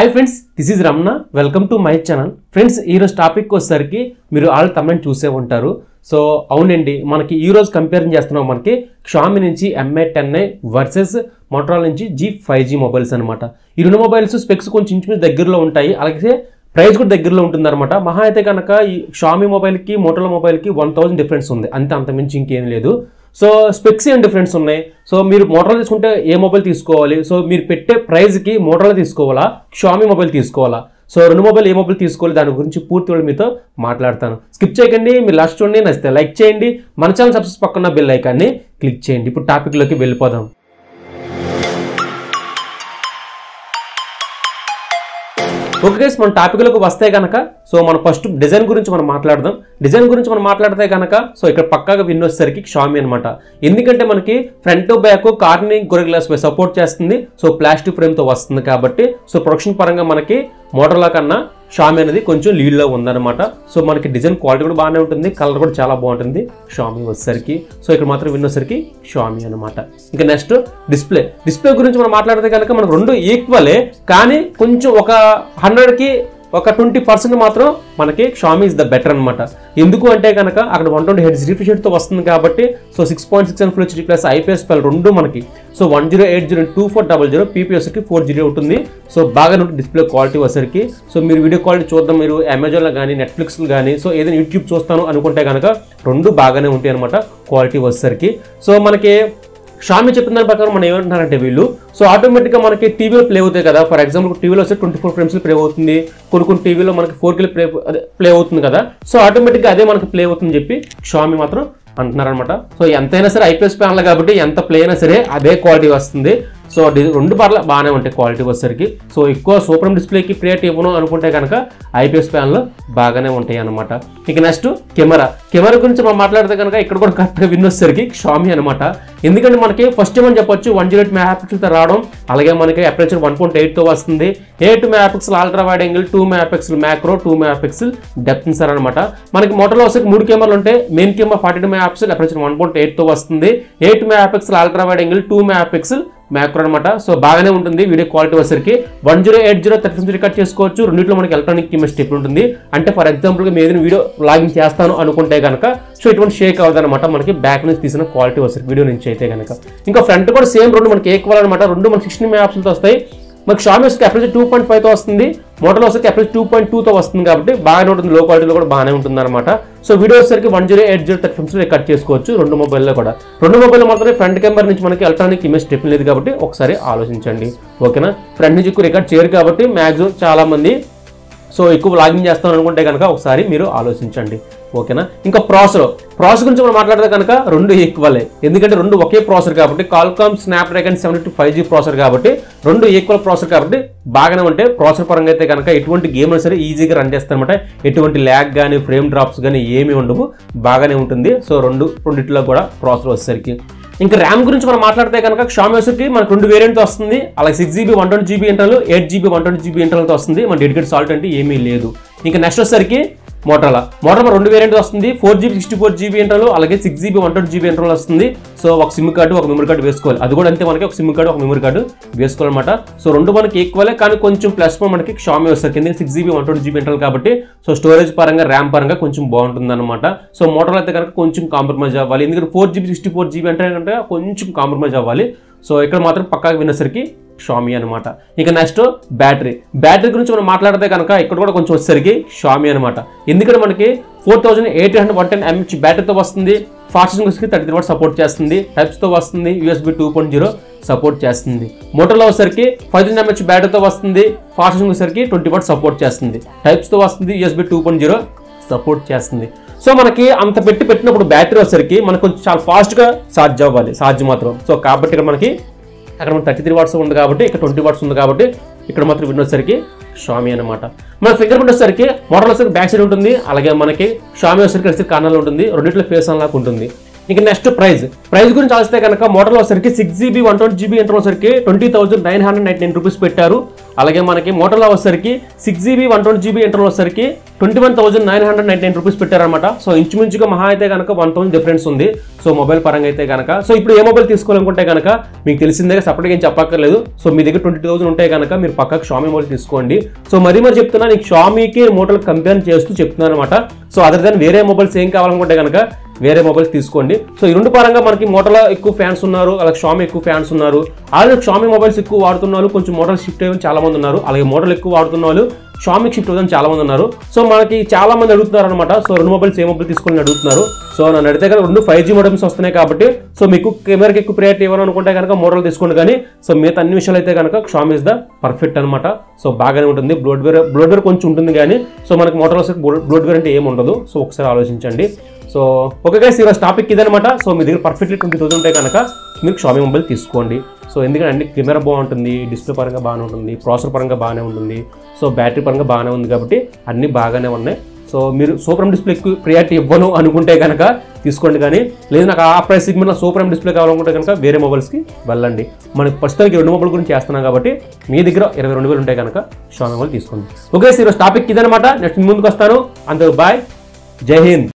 High friends this is Ramana welcome to my channel friends ఈ రోజు topic వచ్చేసరికి మీరు ఆల్ తమిళని చూసే ఉంటారు సో అవునండి మనకి ఈ రోజు కంపేర్ చేస్తున్నాం మనకి Xiaomi నుంచి Mi 10i వర్సెస్ Motorola నుంచి G5G మొబైల్స్ అన్నమాట ఈ రెండు మొబైల్స్ స్పెక్స్ కొంచెం ఇంచుమించు దగ్గరలో ఉంటాయి అలాగే ప్రైస్ కూడా దగ్గరలో ఉంటుందన్నమాట మహా అయితే కనుక ఈ Xiaomi మొబైల్ కి Motorola మొబైల్ కి 1000 డిఫరెన్స్ ఉంది అంత మించి ఇంకేం లేదు సో స్పెక్స్ ఏం డిఫరెన్స్ ఉన్నాయి సో మీరు Motorola తీసుకుంటే ఏ మొబైల్ తీసుకోవాలి సో మీరు పెట్టే ప్రైస్ కి Motorola తీసుకోవాలా Xiaomi మొబైల్ తీసుకోవాలా సో రెండు మొబైల్ ఏ మొబైల్ తీసుకోవాలి దాని గురించి పూర్తిగా మీతో మాట్లాడతాను స్కిప్ చేయకండి మీరు లాస్ట్ చూడండి నచ్చితే లైక్ చేయండి మన ఛానల్ సబ్స్క్రైబ్ పక్కన బెల్ ఐకాన్ని క్లిక్ చేయండి ఇప్పుడు టాపిక్ లోకి వెళ్ళిపోదాం ఓకే గైస్ మన టాపిక్ లోకి వస్తే గనక సో మన ఫస్ట్ డిజైన్ గురించి మనం మాట్లాడదాం డిజైన్ గురించి మనం మాట్లాడితే గనక సో ఇక్కడ పక్కాగా విన్ వచ్చేసరికి Xiaomi అన్నమాట ఎందుకంటే మనకి front back Corning Gorilla glass పై సపోర్ట్ చేస్తుంది సో ప్లాస్టిక్ ఫ్రేమ్ తో వస్తుంది కాబట్టి సో ప్రొడక్షన్ పరంగా మనకి Motorola కన్నా Xiaomi అనేది కొంచెం లీడ్ లో ఉందన్నమాట సో మనకి డిజైన్ క్వాలిటీ కూడా బాగానే ఉంటుంది కలర్ కూడా చాలా బాగుంటుంది Xiaomi వచ్చేసరికి సో ఇక్కడ మాత్రం విన్ వచ్చేసరికి Xiaomi అన్నమాట ఇంకా నెక్స్ట్ డిస్ప్లే గురించి మనం మాట్లాడితే కనుక మనకు రెండు ఈక్వలే కానీ కొంచెం ఒక 100 కి ఒక 20% మాత్రం మనకి Xiaomi ఇస్ ద బెటర్ అన్నమాట ఎందుకు అంటే కనుక అక్కడ 120 హెర్ట్జ్ రిఫ్రెష్ రేట్ తో వస్తుంది కాబట్టి so 6.6 full HD plus IPS పల్ రెండు మనకి సో 10802400 PPS కి 4GB ఉంటుంది సో బాగా ఉంటుంది డిస్ప్లే క్వాలిటీ వచ్చేసరికి సో మీరు వీడియో క్వాలిటీ చూద్దాం మీరు అమెజాన్ లో కానీ నెట్ఫ్లిక్స్ లో కానీ సో ఏదైనా యూట్యూబ్ చూస్తాను అనుకుంటే కనుక రెండు బాగానే ఉంటాయి అన్నమాట క్వాలిటీ వచ్చేసరికి సో మనకి Xiaomi చెప్పిన దాని ప్రకారం మనం ఏమంటున్నారంటే వీళ్ళు సో ఆటోమేటిక్గా మనకి టీవీలో ప్లే అవుతాయి కదా ఫర్ ఎగ్జాంపుల్ టీవీలో వస్తే 24 ఫ్రేమ్స్ ప్లే అవుతుంది కొన్ని టీవీలో మనకి 4K ప్లే అవుతుంది కదా సో ఆటోమేటిక్గా అదే మనకి ప్లే అవుతుందని చెప్పి Xiaomi మాత్రం అంటున్నారనమాట సో ఎంతైనా సరే IPS ప్యానల్ కాబట్టి ఎంత ప్లే అయినా సరే అదే క్వాలిటీ వస్తుంది సో రెండు పర్ల బాగానే ఉంటాయి క్వాలిటీ వచ్చేసరికి సో ఎక్కువ సూపర్ డిస్ప్లేకి ప్రియారిటీ ఇవ్వను అనుకుంటే కనుక IPS ప్యానల్ బాగానే ఉంటాయి అనమాట ఇక నెక్స్ట్ కెమెరా గురించి మనం మాట్లాడితే కనుక ఇక్కడ కూడా కరెక్ట్గా విన్ వచ్చేసరికి Xiaomi అనమాట ఎందుకంటే మనకి ఫస్ట్ ఏమని చెప్పొచ్చు 108 మెగాపిక్సెల్తో రావడం అలాగే మనకి అపర్చర్ 1.8తో వస్తుంది 8 megapixel ultra wide angle 2 megapixel macro 2 megapixel depth sensor అనమాట మనకి Motorola వచ్చేసి 3 కెమెరాలు ఉంటాయి మెయిన్ కెమెరా 42 మెగాపిక్సెల్ అపర్చర్ 1.8తో వస్తుంది 8 megapixel ultra wide angle 2 megapixel macro అనమాట సో బాగానే ఉంటుంది వీడియో క్వాలిటీ వచ్చేసరికి 1080 30 రికార్డ్ చేసుకోవచ్చు రెండింటిలో మనకి ఎలక్ట్రానిక్ కెమెరా స్టెప్ ఉంటుంది అంటే ఫర్ ఎగ్జాంపుల్ గా ఏదైనా వీడియో లాగింగ్ చేస్తాను అనుకుంటే కనుక సో ఇటువంటి షేక్ అవ్వదన్నమాట మనకి బ్యాక్ నుంచి తీసిన క్వాలిటీ వచ్చేసరికి వీడియో నుంచి అయితే కనుక ఇంకా ఫ్రంట్ కూడా సేమ్ రెండు మనకి ఈక్వల్ అనమాట రెండు మనకి 16 మెగాపిక్సెల్తో వస్తాయి మనకి Xiaomi వచ్చి అపర్చర్ 2.5తో వస్తుంది Motorola వచ్చి అపర్చర్ 2.2తో వస్తుంది కాబట్టి బాగానే ఉంటుంది లో క్వాలిటీలో కూడా బాగానే ఉంటుంది అనమాట సో వీడియో వచ్చేసరికి 1080 30 ఫ్రేమ్స్ రికార్డ్ చేసుకోవచ్చు రెండు మొబైల్లో కూడా రెండు మొబైల్లో మాత్రమే ఫ్రంట్ కెమెరా నుంచి మనకి ఎలక్ట్రానిక్ ఇమేజ్ స్టెప్ లేదు కాబట్టి ఒకసారి ఆలోచించండి ఓకేనా ఫ్రంట్ నుంచి ఎక్కువ రికార్డ్ చేయరు కాబట్టి మ్యాక్సిమం చాలా మంది సో ఎక్కువ లాగింగ్ చేస్తాను అనుకుంటే కనుక ఒకసారి మీరు ఆలోచించండి ఓకేనా ఇంకా ప్రాసెసర్ గురించి మనం మాట్లాడితే కనుక రెండు ఈక్వలే ఎందుకంటే రెండు ఒకే ప్రాసెసర్ కాబట్టి Qualcomm Snapdragon 725G ప్రాసెసర్ కాబట్టి రెండు ఈక్వల్ ప్రాసెసర్ కాబట్టి బాగానే ఉంటే ప్రాసెసర్ పరంగా అయితే కనుక ఎటువంటి గేమ్ అయినా సరే ఈజీగా రన్ చేస్తారనమాట ఎటువంటి ల్యాగ్ కానీ ఫ్రేమ్ డ్రాప్స్ కానీ ఏమీ ఉండవు బాగానే ఉంటుంది సో రెండిట్లో కూడా ప్రాసెసర్ వచ్చేసరికి ఇంకా ర్యామ్ గురించి మనం మాట్లాడితే కనుక Xiaomi వచ్చేసరికి మనకు రెండు వేరియంట్తో వస్తుంది అలాగే 6GB 120GB internal 8GB 120GB ఇంటర్నల్తో వస్తుంది మన డెడికేట్ సాల్ట్ అంటే ఏమీ లేదు ఇంకా నెక్స్ట్ వచ్చేసరికి Motorola రెండు వేరియంట్ వస్తుంది 4GB 64GB ఇంటర్నల్ అలాగే 6GB 120GB ఇంటర్నల్ వస్తుంది సో ఒక సిమ్ కార్డు ఒక మెమరీ కార్డు వేసుకోవాలి అది కూడా అంతే మనకి ఒక సిమ్ కార్డు ఒక మెమరీ కార్డు వేసుకోవాలన్నమాట సో రెండు మనకి ఈక్వలే కానీ కొంచెం ప్లస్ మనకి Xiaomi వస్తుంది 6GB 120GB ఇంటర్నల్ కాబట్టి సో స్టోరేజ్ పరంగా ర్యామ్ పరంగా కొంచెం బాగుంటుంది అనమాట సో Motorola అయితే కనుక కొంచెం కాంప్రమైజ్ అవ్వాలి ఎందుకంటే 4GB 64GB అంటే కొంచెం కాంప్రమైజ్ అవ్వాలి సో ఇక్కడ మాత్రం పక్కాగా వినేసరికి Xiaomi అనమాట ఇక నెక్స్ట్ బ్యాటరీ గురించి మనం మాట్లాడితే కనుక ఇక్కడ కూడా కొంచెం వచ్చేసరికి Xiaomi అనమాట ఎందుకంటే మనకి 4800 బ్యాటరీతో వస్తుంది ఫాస్ట్ ఛార్జింగ్ 33 వాట్స్ సపోర్ట్ చేస్తుంది టైప్స్తో వస్తుంది USB 2.0 సపోర్ట్ చేస్తుంది Motorola వచ్చేసరికి 5000 mAh బ్యాటరీతో వస్తుంది ఫాస్ట్ ఛార్జింగ్ వచ్చేసరికి 20 వాట్స్ సపోర్ట్ చేస్తుంది టైప్స్తో వస్తుంది USB 2.0 సపోర్ట్ చేస్తుంది సో మనకి అంత పెట్టినప్పుడు బ్యాటరీ వచ్చేసరికి మనకు కొంచెం చాలా ఫాస్ట్గా ఛార్జ్ అవ్వాలి ఛార్జ్ మాత్రం సో కాబట్టి ఇక్కడ మనకి అక్కడ 33 వాట్స్ ఉంది కాబట్టి ఇక్కడ 20 వాట్స్ ఉంది కాబట్టి ఇక్కడ మాత్రం విన్ వచ్చేసరికి Xiaomi అనమాట మన ఫింగర్ ప్రింట్ వచ్చేసరికి Motorola వచ్చేసరికి బ్యాక్ సైడ్ ఉంటుంది అలాగే మనకి Xiaomi వచ్చేసరికి కార్నర్లో ఉంటుంది రెండింటిలో ఫేస్ అన్లాక్ ఉంటుంది ఇక నెక్స్ట్ ప్రైస్ గురించి ఆలోచిస్తే కనుక మోడల్ వచ్చరికి 6GB 120GB ఇంటర్నల్ వచ్చరికి 20,999 రూపీస్ పెట్టారు. అలాగే మనకి మోడల్ వచ్చరికి 6GB 120GB ఇంటర్నల్ వచ్చరికి 21,999 రూపీస్ పెట్టారనమాట. సో ఇంచుమించుగా మహా అయితే కనుక 1,000 డిఫరెన్స్ ఉంది. సో మొబైల్ పరంగా అయితే కనుక సో ఇప్పుడు ఏ మొబైల్ తీసుకోవాలనుకుంటే కనుక మీకు తెలిసిందే, సపరేట్గా ఏం చెప్పక్కర్లేదు. సో మీ దగ్గర 20,000 ఉంటే కనుక మీరు పక్కకు షామీ మొబైల్ తీసుకోండి. సో మరి చెప్తున్నా నీకు షామీకి మోడల్ కంపేర్ చేస్తూ చెప్తున్నాను అనమాట. సో అదర్ దాన్ వేరే మొబైల్స్ ఏం కావాలనుకుంటే కనుక వేరే మొబైల్స్ తీసుకోండి. సో ఈ రెండు పరంగా మనకి మోటోలో ఎక్కువ ఫ్యాన్స్ ఉన్నారు, అలాగే షామీ ఎక్కువ ఫ్యాన్స్ ఉన్నారు. అలాగే షామీ మొబైల్స్ ఎక్కువ వాడుతున్నారు, కొంచెం మోడల్ షిఫ్ట్ అయ్యి చాలా మంది ఉన్నారు. అలాగే మోడల్ ఎక్కువ వాడుతున్న వాళ్ళు షామీకి షిఫ్ట్ అవుతాను చాలా మంది ఉన్నారు. సో మనకి చాలా మంది అడుగుతున్నారు అనమాట. సో రెండు మొబైల్స్ ఏ మొబైల్ తీసుకోవాలని అడుగుతున్నారు. సో నన్ను అడిగితే కనుక రెండు 5G మోడల్స్ వస్తున్నాయి కాబట్టి సో మీకు కెమెరాకి ఎక్కువ ప్రయారిటీ ఇవ్వాలనుకుంటే కనుక మోడల్ తీసుకోండి. కానీ సో మిగతా అన్ని విషయాలు అయితే కనుక షామీ ఇస్ ద పర్ఫెక్ట్ అనమాట. సో బాగానే ఉంటుంది. బ్లోడ్వేర్ కొంచెం ఉంటుంది కానీ సో మనకి మోటోలో బ్లోడ్వేర్ అంటే ఏమి ఉండదు. సో ఒకసారి ఆలోచించండి. సో ఓకే గైస్, ఈరోజు టాపిక్ ఇదనమాట. సో మీ దగ్గర పర్ఫెక్ట్లీ 20,000 ఉంటే కనుక మీకు షామీ మొబైల్ తీసుకోండి. సో ఎందుకంటే అన్ని కెమెరా బాగుంటుంది, డిస్ప్లే పరంగా బాగానే ఉంటుంది, ప్రాసెసర్ పరంగా బాగానే ఉంటుంది, సో బ్యాటరీ పరంగా బాగానే ఉంది కాబట్టి అన్నీ బాగానే ఉన్నాయి. సో మీరు సూపర్ డిస్ప్లే ఎక్కువ ప్రియారిటీ ఇవ్వను అనుకుంటే కనుక తీసుకోండి. కానీ లేదు నాకు ఆ ప్రైస్ సిగ్మెంట్లో సూపర్ డిస్ప్లే కావాలనుకుంటే కనుక వేరే మొబైల్స్కి వెళ్ళండి. మనకి ప్రస్తుతానికి రెండు మొబైల్ గురించి చేస్తున్నాం కాబట్టి మీ దగ్గర 22,000 ఉంటే కనుక షామీ మొబైల్ తీసుకోండి. ఓకే, ఈరోజు టాపిక్ ఇదనమాట. నెక్స్ట్ ముందుకు వస్తాను. అందరూ బాయ్, జై హింద్.